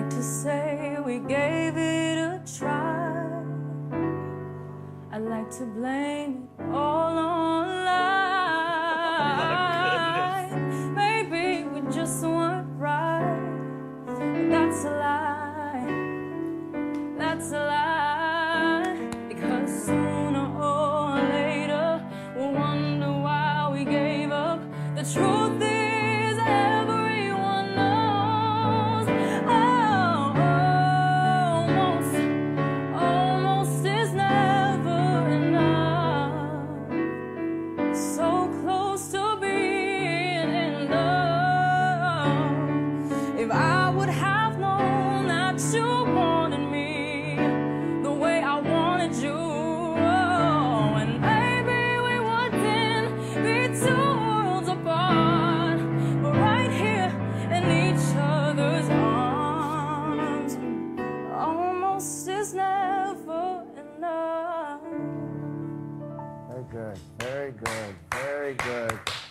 like to say we gave it a try. I'd like to blame it all on life. Maybe we just weren't right, but that's a lie. That's a lie. Because sooner or later we'll wonder why we gave up. The truth is everyone knows. Almost is never enough. So close to being in love. If I would have known that you wanted me the way I wanted you, and maybe we wouldn't be two worlds apart, but right here in each other's arms. Almost is never enough. Very good, very good, very good.